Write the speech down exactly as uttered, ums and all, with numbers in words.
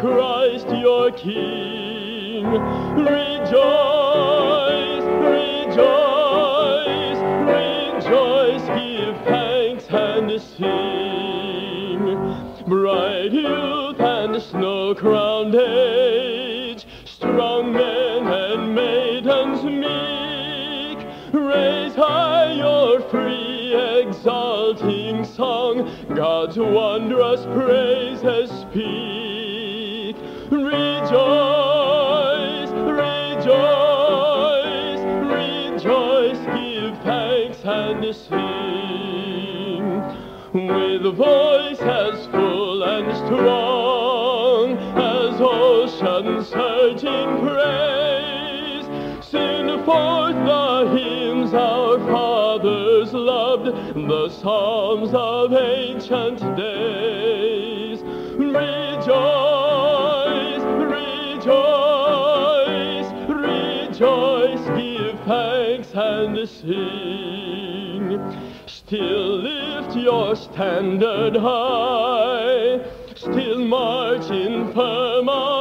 Christ your King. Rejoice, rejoice, rejoice, give thanks and sing. Bright youth and snow-crowned age, strong men and maidens meek, raise high your free exalting song, God's wondrous praises speak. Rejoice, rejoice, rejoice, give thanks and sing. With a voice as full and strong as ocean surging praise, sing forth the hymns our fathers loved, the psalms of ancient days. Rejoice, rejoice, rejoice, give thanks and sing. Still lift your standard high, still march in firm